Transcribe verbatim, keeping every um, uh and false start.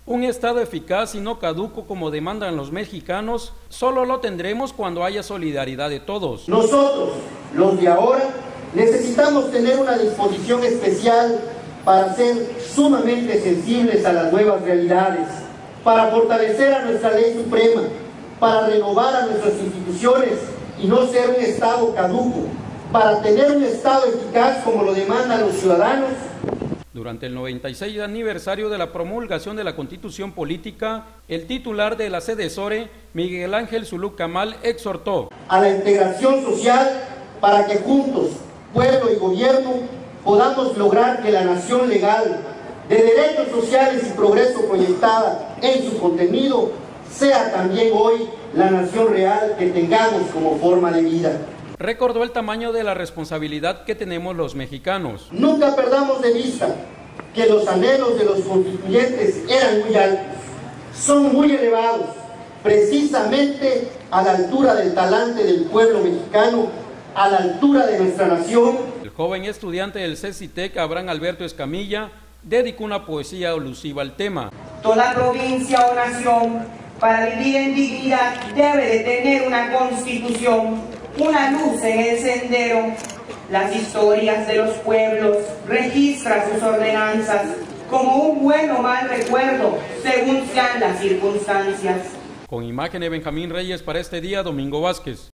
Un Estado eficaz y no caduco como demandan los mexicanos, solo lo tendremos cuando haya solidaridad de todos. Nosotros, los de ahora, necesitamos tener una disposición especial para ser sumamente sensibles a las nuevas realidades, para fortalecer a nuestra ley suprema, para renovar a nuestras instituciones y no ser un Estado caduco, para tener un Estado eficaz como lo demandan los ciudadanos. Durante el noventa y seis aniversario de la promulgación de la Constitución Política, el titular de la Sedesore, Miguel Ángel Zulú Camal, exhortó a la integración social para que juntos, pueblo y gobierno, podamos lograr que la nación legal, de derechos sociales y progreso proyectada en su contenido, sea también hoy la nación real que tengamos como forma de vida. Recordó el tamaño de la responsabilidad que tenemos los mexicanos. Nunca perdamos de vista que los anhelos de los constituyentes eran muy altos, son muy elevados, precisamente a la altura del talante del pueblo mexicano, a la altura de nuestra nación. El joven estudiante del CECITEC, Abraham Alberto Escamilla, dedicó una poesía alusiva al tema. Toda provincia o nación, para vivir en dignidad, debe de tener una constitución, una luz en el sendero. Las historias de los pueblos registran sus ordenanzas como un buen o mal recuerdo, según sean las circunstancias. Con imagen de Benjamín Reyes para este día, Domingo Vázquez.